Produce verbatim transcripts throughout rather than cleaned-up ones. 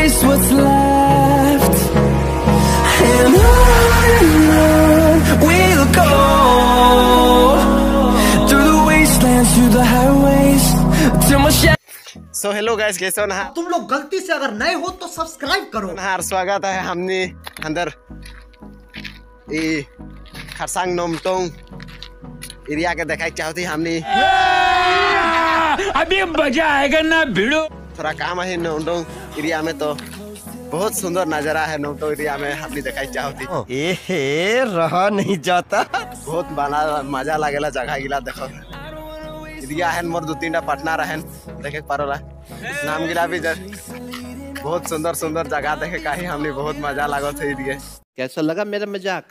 waste what's left, and on we'll go, through the wastelands, through the highways, till my shadow. So hello guys, कैसे हो ना? तुम लोग गलती से अगर नए हो तो सब्सक्राइब करो। नहार स्वागत है हमने अंदर ई खरसांग नोमटोंग एरिया के देखा चाहती हमने अभी मजा आएगा ना भिड़ो। थोड़ा काम है नोमटोंग एरिया में, तो बहुत सुंदर नजारा है नोमटोंग एरिया में, हमने देखा चाहती। ए हे रहा नहीं जाता, बहुत बना मजा लगेला जगह गिला देखो। एरिया है मोर दो तीन पार्टनर है देखे पारोला नाम गिला भी जर बहुत सुंदर सुंदर जगह देखे का ही हमने बहुत मजा लगा थे। एरिया कैसा लगा मेरा मजाक?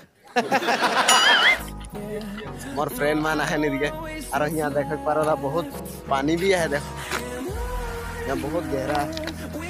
मोर फ्रेंड मान है एरिया और यहाँ देखे पारोला बहुत पानी भी है, देखो यहाँ बहुत गहरा है।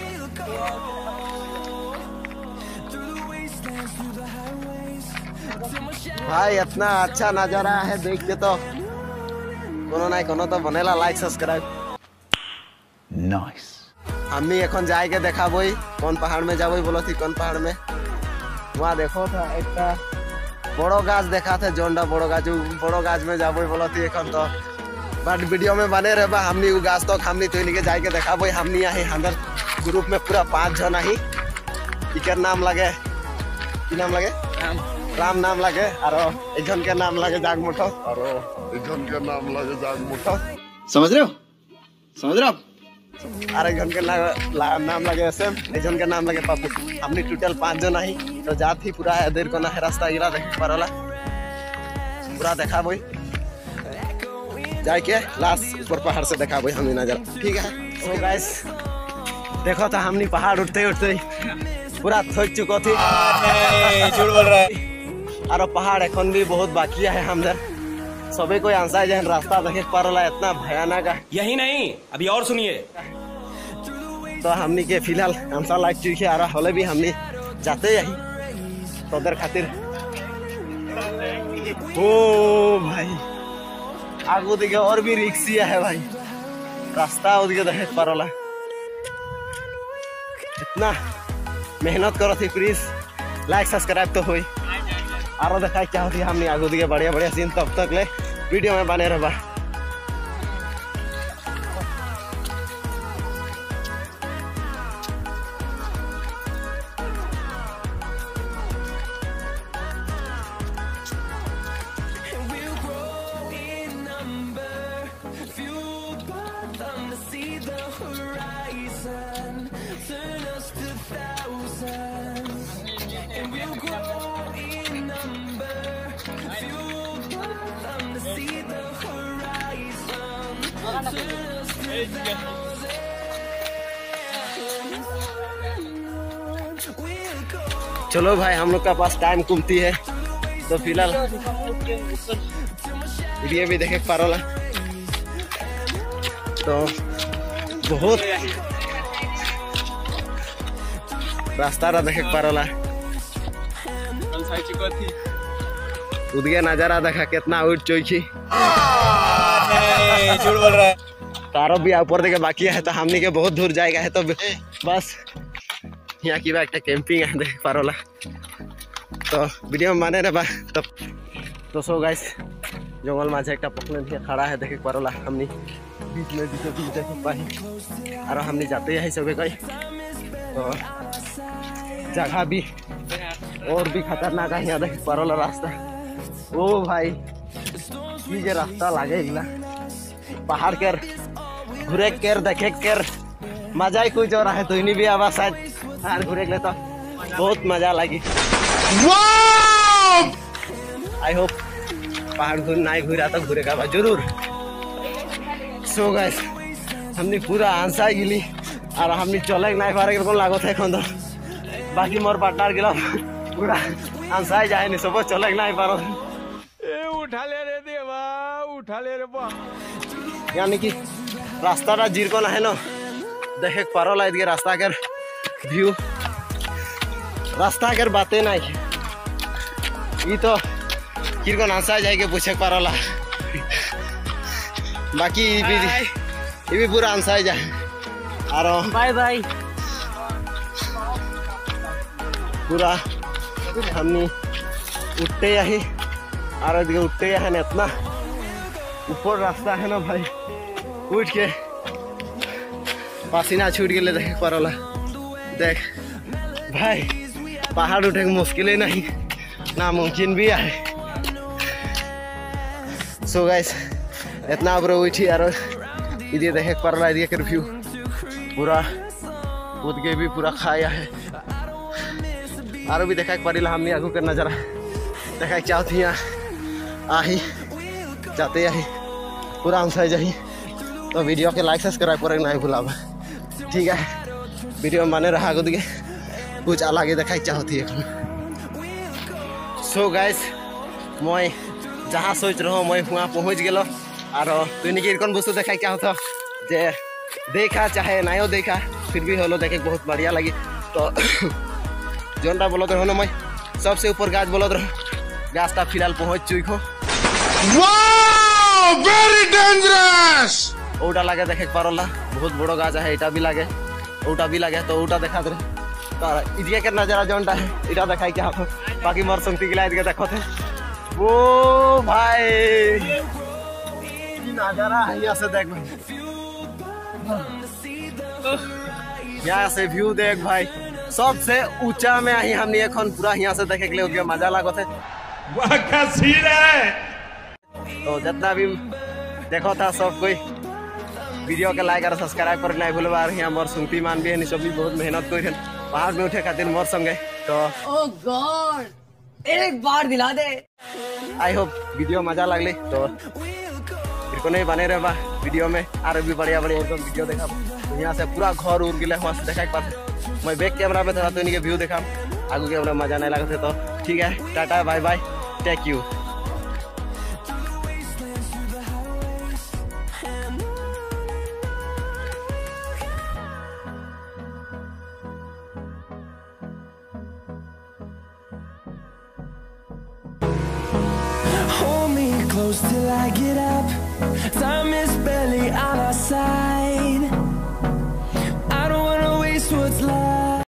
भाई इतना अच्छा नजारा है देख के तो कोनो ना कोनो तो बनेला लाइक सब्सक्राइब। नाइस। हमनी এখন जाए के देखा बोई कौन पहाड़ में जाबो बोलो थी, कौन पहाड़ में वहाँ देखो था एक बड़ो गाछ देखा था, जोंडा बड़ो गाछ बड़ो गाछ में जाबो बोलो थी এখন तो बट वीडियो में बने रहे बा। हमनी वो गाछ तो हमनी तो लेके जाए के देखा बोई। हमनी यहाँ अंदर ग्रुप में पूरा पांच जन ही इकर नाम लगे की नाम लगे राम नाम लगे और एक जन के नाम लगे जाग मुठो और एक जन के नाम लगे जाग मुठो। समझ रहे हो समझ रहे हो अरे जन के नाम नाम लगे एसएम, एक जन के नाम लगे पप्पू। हमने टोटल पांच जन ही तो जात ही पूरा देर को ना है रास्ता गिरा देख पारोला पूरा देखा बोई जाके लास्ट ऊपर पहाड़ से देखा बोई हमने नजर। ठीक है तो गाइस देखो तो हमने पहाड़ उठते उठते पूरा थक चुको थी। झूठ बोल रहा है और पहाड़ एखन भी बहुत बाकी है हमदर सबे कोई आंसा जहन रास्ता देखे पारोला इतना भयानक है। यही नहीं अभी और सुनिए। तो हमनी के फिलहाल आंसा लाग चुकी है और हले भी हमनी जाते यही तोदर खातिर। ओ भाई आगू दिखे और भी रिक्सिया है भाई, रास्ता उधर देखे पारोला इतना मेहनत करो थी। प्लीज लाइक सब्सक्राइब तो हुई और देखा क्या होती है हमने आगू दिखे बढ़िया बढ़िया सीन। तब तक ले वीडियो में बने रहा। चलो भाई हम लोग का पास टाइम कुमती है तो फिलहाल ये भी देखे पारोला तो बहुत रास्ता रहा देखे पारोला उदगे नजारा देखा कितना उठ चौकी। झूठ बोल रहा है तारो भी ऊपर देखे बाकी है तो हमने के बहुत दूर जाएगा है तो बस यहाँ की बात कैंपिंग है देख पारोला तो वीडियो में माने रहा तब तो सो गाइस जंगल माझे एक पकड़े दिया खड़ा है देखे पारोला हमने बीच में बीच बीच देख पाई और हमने जाते हैं सब कई तो जगह भी और भी खतरनाक है यहाँ देख पारोला रास्ता। ओ भाई ये रास्ता लागे पहाड़ कर घुरे कर देखे कर मजा ही कुछ और है तो इन्हीं भी आवाज शायद पहाड़ घुरे ले तो बहुत मजा लगी। आई होप पहाड़ घूर नहीं घूरा तो घूरेगा भाई जरूर। सो गाइस हमने पूरा आंसा गिली और हमने चले नहीं पा रहे कौन लागो थे तो बाकी मोर पार्टनर गिला पूरा आंसा जाए नहीं सब चले नहीं पा रहे उठा ले रे देवा उठा ले रे बा यानी कि रास्ता रा जीर को ना है ना देखे पारोला इधर रास्ता कर व्यू रास्ता कर बातें नहीं ये तो किरको नासा जाएगा पूछे पारोला बाकी ये भी ये भी पूरा आंसा जाए। Bye bye. पूरा हमनी उठते यही और दिखे उठते है ना इतना ऊपर रास्ता है ना भाई उठ के पसीना छूट गए देख पड़ला देख भाई पहाड़ उठे मुश्किल ही नहीं नामुमकिन भी है। सो गाइस इतना ऊपर उठी और इधर देखे पड़ला इधर के व्यू पूरा कूद के भी पूरा खाया है और भी देखा पड़ेगा हमने आगू के नजरा देखा चाहती आही जाते आही पूरा हम सही जाही तो वीडियो के लाइक सब्सक्राइब करे नहीं भूलाबा ठीक है। वीडियो में बने रहा दिखे कुछ अलग देखा चाहती है। सो गाइस मैं जहाँ सोच रहा मैं वहाँ पहुँच गलो और तुनिके कौन वस्तु देखा क्या होता जे देखा चाहे नहीं देखा फिर भी होलो देखे बहुत बढ़िया लगी तो जोनटा बोलत रहो ना मैं सबसे ऊपर गाछ बोलत रहो गाछटा फिलहाल पहुँच चुकी हो वेरी डेंजरस ओटा लगे देखे पारला बहुत बड़ो गाछ है इटा भी लगे ओटा भी लगे तो ओटा देखा दे तो इडिया के नजारा जोनटा है इटा देखा क्या हो बाकी मोर संगती गिला के देखो थे वो भाई नजारा है यहाँ से देख भाई यहाँ से व्यू देख भाई सबसे ऊंचा में ही हमने एखन पूरा यहाँ से देखे के लिए मजा लागत है तो जितना भी देखो था सब कोई वीडियो के लाइक और सब्सक्राइब कर नहीं भूलबा यहाँ मोर सुनती मान भी है सब भी बहुत मेहनत कर पहाड़ में उठे खातिर मोर संगे तो ओह गॉड एक बार दिला दे। आई होप वीडियो मजा लगली तो फिर को नहीं बने रहे वीडियो में और भी बढ़िया बढ़िया एकदम वीडियो देखा तो यहाँ से पूरा घर उड़ गए वहाँ से देखा के पास मैं बैक कैमरा में था तो इनके व्यू देखा आगू कैमरा मजा नहीं लगे थे तो ठीक है tata bye bye take you. Hold me close till I get up. Time is barely on our side.